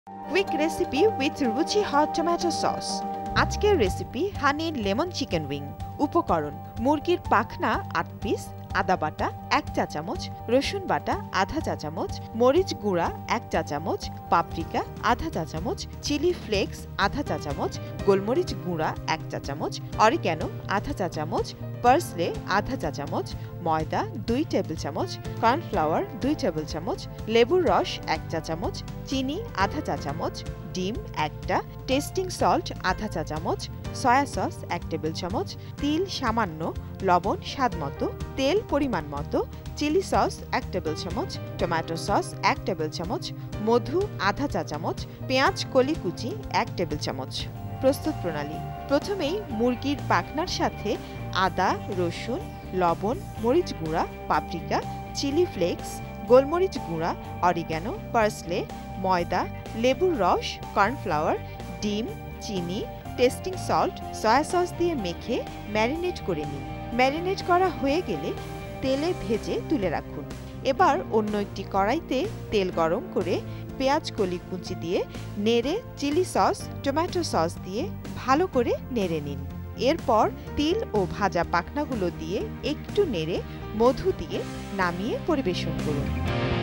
Quick recipe with Ruchi hot tomato sauce. আজকের recipe honey lemon chicken wing. উপকরণ: মুরগির পাখনা ৮ পিস, আদা বাটা ১ চা চামচ, রসুন বাটা আধা চা চামচ, মরিচ গুঁড়া ১ চা চামচ, পাপরিকা আধা চা চামচ, চিলি ফ্লেক্স আধা চা চামচ, গোলমরিচ গুঁড়া ১ চা চামচ, অরিগ্যানো আধা চা চামচ, পার্সলে আধা চা চামচ, ময়দা ২ টেবিল চামচ, কর্নফ্লাওয়ার ২ টেবিল চামচ, লেবুর রস ১ চা চামচ, চিনি আধা চা চামচ, ডিম ১টা, টেস্টিং সল্ট আধা চা চামচ, সয়া সস ১ টেবিল চামচ, তিল সামান্য, লবণ স্বাদমতো, তেল পরিমাণ মতো, চিলি সস ১ টেবিল চামচ, টমেটো সস ১ টেবিল চামচ, মধু আধা চা চামচ, পেঁয়াজ কলি কুচি ১ টেবিল চামচ। প্রস্তুত প্রণালী: প্রথমেই মুরগির পাখনার সাথে আদা, রসুন, লবণ, মরিচ গুঁড়া, পাপরিকা, চিলি ফ্লেক্স, গোলমরিচ গুঁড়া, অরিগ্যানো, পার্সলে, ময়দা, লেবুর রস, কর্নফ্লাওয়ার, ডিম, চিনি, টেস্টিং সল্ট, সয়া সস দিয়ে মেখে ম্যারিনেট করে নিন। ম্যারিনেট করা হয়ে গেলে তেলে ভেজে তুলে রাখুন। এবার অন্য একটি কড়াইতে তেল গরম করে পেঁয়াজ কলি কুচি দিয়ে নেড়ে চিলি সস, টমেটো সস দিয়ে ভালো করে নেড়ে নিন। এরপর তিল ও ভাজা পাখনাগুলো দিয়ে একটু নেড়ে মধু দিয়ে নামিয়ে পরিবেশন করুন।